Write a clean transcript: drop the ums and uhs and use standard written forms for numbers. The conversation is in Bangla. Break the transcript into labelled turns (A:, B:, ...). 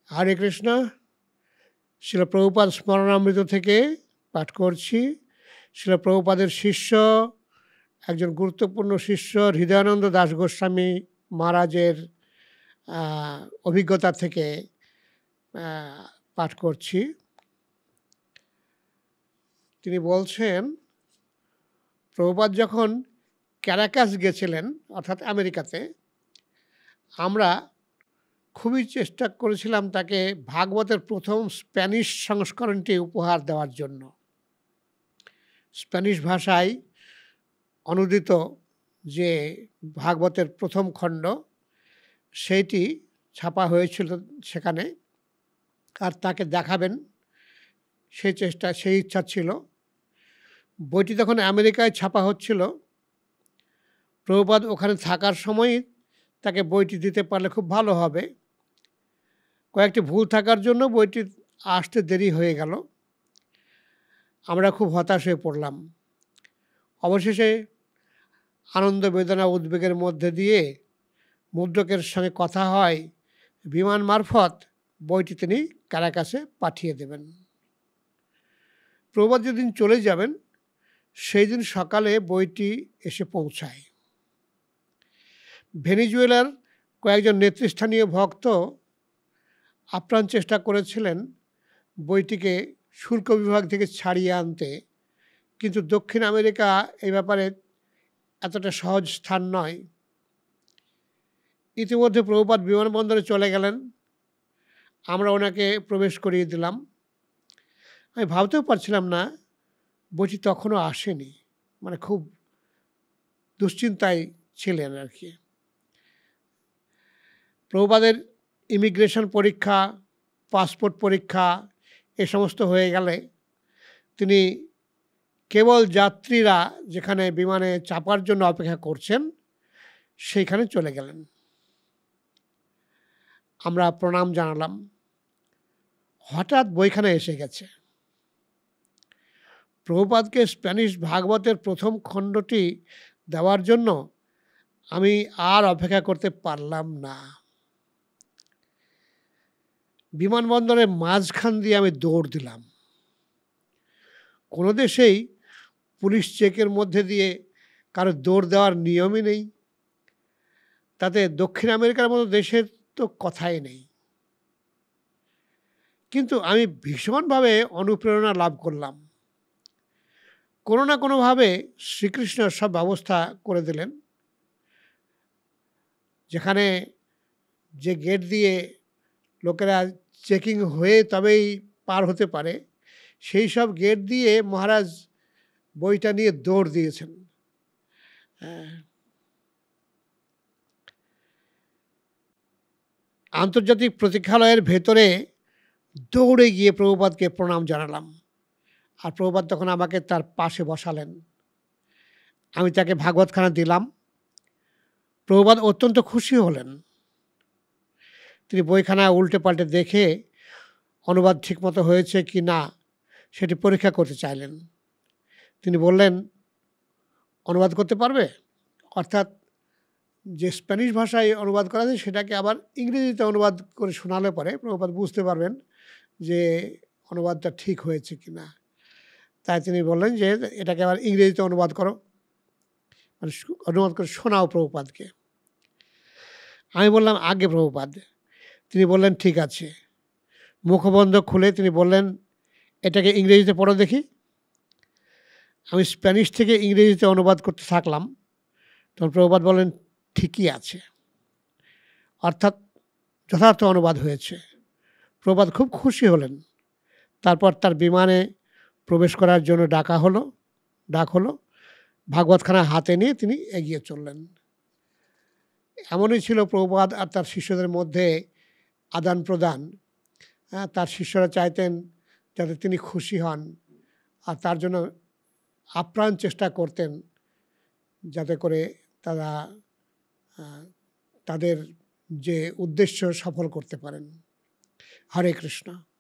A: হরে কৃষ্ণ। শিল প্রভুপাদ স্মরণামৃত থেকে পাঠ করছি। শিল প্রভুপাদের শিষ্য, একজন গুরুত্বপূর্ণ শিষ্য হৃদয়ানন্দ দাস গোস্বামী মহারাজের অভিজ্ঞতা থেকে পাঠ করছি। তিনি বলছেন, প্রভুপাদ যখন ক্যারাকাস গেছিলেন, অর্থাৎ আমেরিকাতে, আমরা খুবই চেষ্টা করেছিলাম তাকে ভাগবতের প্রথম স্প্যানিশ সংস্করণটি উপহার দেওয়ার জন্য। স্প্যানিশ ভাষায় অনুদিত যে ভাগবতের প্রথম খণ্ড, সেইটি ছাপা হয়েছিল সেখানে, আর তাকে দেখাবেন সেই ইচ্ছা ছিল। বইটি তখন আমেরিকায় ছাপা হচ্ছিল। প্রভুপাদ ওখানে থাকার সময় তাকে বইটি দিতে পারলে খুব ভালো হবে। কয়েকটি ভুল থাকার জন্য বইটি আসতে দেরি হয়ে গেল। আমরা খুব হতাশ হয়ে পড়লাম। অবশেষে আনন্দ বেদনা উদ্বেগের মধ্যে দিয়ে মুদ্রকের সঙ্গে কথা হয়, বিমান মারফত বইটি তিনি ক্যারাকাসে পাঠিয়ে দেবেন। প্রভুপাদ যেদিন চলে যাবেন সেই দিন সকালে বইটি এসে পৌঁছায়। ভেনিজুয়েলার কয়েকজন নেতৃস্থানীয় ভক্ত আপ্রাণ চেষ্টা করেছিলেন বইটিকে শুল্ক বিভাগ থেকে ছাড়িয়ে আনতে, কিন্তু দক্ষিণ আমেরিকা এই ব্যাপারে এতটা সহজ স্থান নয়। ইতিমধ্যে প্রভুপাদ বিমানবন্দরে চলে গেলেন। আমরা ওনাকে প্রবেশ করিয়ে দিলাম। আমি ভাবতেও পারছিলাম না বইটি তখনও আসেনি, মানে খুব দুশ্চিন্তায় ছিলেন আর কি। প্রভুপাদের ইমিগ্রেশন পরীক্ষা, পাসপোর্ট পরীক্ষা এ সমস্ত হয়ে গেলে তিনি কেবল যাত্রীরা যেখানে বিমানে চাপার জন্য অপেক্ষা করছেন সেইখানে চলে গেলেন। আমরা প্রণাম জানালাম। হঠাৎ বইখানে এসে গেছে। প্রভুপাদকে স্প্যানিশ ভাগবতের প্রথম খণ্ডটি দেওয়ার জন্য আমি আর অপেক্ষা করতে পারলাম না। বিমানবন্দরের মাঝখান দিয়ে আমি দৌড় দিলাম। কোনো দেশেই পুলিশ চেকের মধ্যে দিয়ে কারো দৌড় দেওয়ার নিয়মই নেই, তাতে দক্ষিণ আমেরিকার মতো দেশের তো কথাই নেই। কিন্তু আমি ভীষণভাবে অনুপ্রেরণা লাভ করলাম। কোনো না কোনোভাবে শ্রীকৃষ্ণ সব ব্যবস্থা করে দিলেন। যেখানে যে গেট দিয়ে লোকেরা চেকিং হয়ে তবেই পার হতে পারে, সেই সব গেট দিয়ে মহারাজ বইটা নিয়ে দৌড় দিয়েছেন। আন্তর্জাতিক প্রতীক্ষালয়ের ভেতরে দৌড়ে গিয়ে প্রভুপাদকে প্রণাম জানালাম। আর প্রভুপাদ তখন আমাকে তার পাশে বসালেন। আমি তাকে ভাগবতখানা দিলাম। প্রভুপাদ অত্যন্ত খুশি হলেন। তিনি বইখানা উল্টে পাল্টে দেখে অনুবাদ ঠিকমতো হয়েছে কি না সেটি পরীক্ষা করতে চাইলেন। তিনি বললেন, অনুবাদ করতে পারবে? অর্থাৎ যে স্প্যানিশ ভাষায় অনুবাদ করা যায় সেটাকে আবার ইংরেজিতে অনুবাদ করে শোনালে পরে প্রভুপাদ বুঝতে পারবেন যে অনুবাদটা ঠিক হয়েছে কি না। তাই তিনি বললেন যে এটাকে আবার ইংরেজিতে অনুবাদ করো, মানে অনুবাদ করে শোনাও প্রভুপাদকে। আমি বললাম, আগে প্রভুপাদ। তিনি বললেন, ঠিক আছে। মুখবন্ধ খুলে তিনি বললেন, এটাকে ইংরেজিতে পড়ো দেখি। আমি স্প্যানিশ থেকে ইংরেজিতে অনুবাদ করতে থাকলাম। তখন প্রভুপাদ বললেন, ঠিকই আছে, অর্থাৎ যথার্থ অনুবাদ হয়েছে। প্রভুপাদ খুব খুশি হলেন। তারপর তার বিমানে প্রবেশ করার জন্য ডাক হলো। ভাগবতখানা হাতে নিয়ে তিনি এগিয়ে চললেন। এমনই ছিল প্রভুপাদ আর তার শিষ্যদের মধ্যে আদান প্রদান। তার শিষ্যরা চাইতেন যাতে তিনি খুশি হন, আর তার জন্য আপ্রাণ চেষ্টা করতেন যাতে করে তারা তাদের যে উদ্দেশ্য সফল করতে পারেন। হরে কৃষ্ণ।